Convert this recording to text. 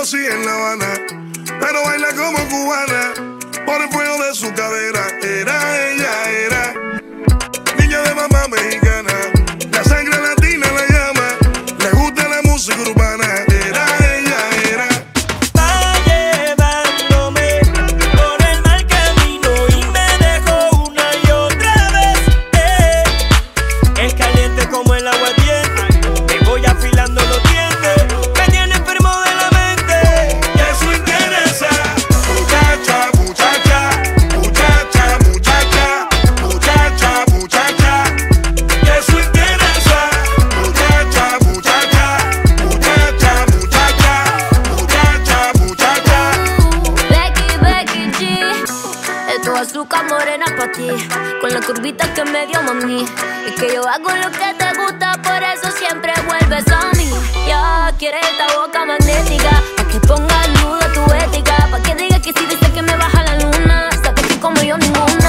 conocí en La Habana, pero baila como cubana, por el fuego de su cadera. Ella, niña de mamá mexicana, la sangre latina la llama, le gusta la música urbana. Ella. Va llevándome por el mal camino y me dejó una y otra vez. Es caliente como el agua tiene, me voy afilando los dientes, me tiene enfermo de la mente. Y eso interesa, muchacha, y eso interesa, Becky G, esto es azúcar morena pa' ti, con la curvita que me dio mami. Y que yo hago lo que te gusta, por eso siempre vuelves a mí. Ya quieres esta boca magnética, pa' que ponga en duda tu ética, pa' que digas que si dices que me baja la luna, sabes que como yo ninguna.